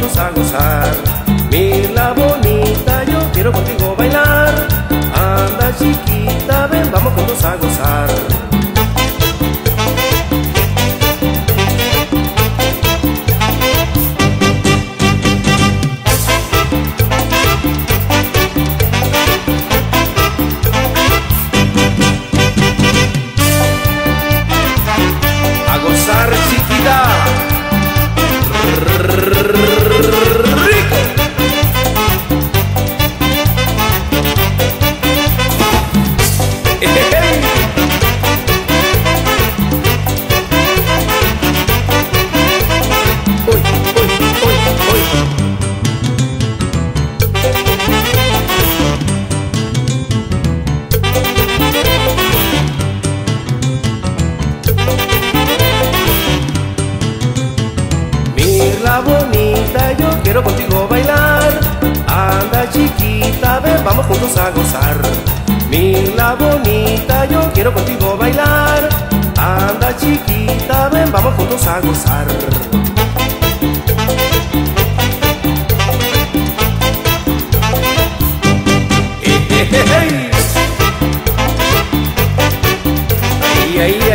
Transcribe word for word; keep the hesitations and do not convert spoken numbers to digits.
juntos a gozar. Mira bonita, yo quiero contigo bailar. Anda chiquita, ven, vamos juntos a gozar. A gozar chiquita. Rico. Uy, uy, uy, uy. Mira bonita, yo quiero contigo bailar. Anda chiquita, ven, vamos juntos a gozar. Mira bonita, yo quiero contigo bailar. Anda chiquita, ven, vamos juntos a gozar. Hey, hey, hey. Ahí, ahí,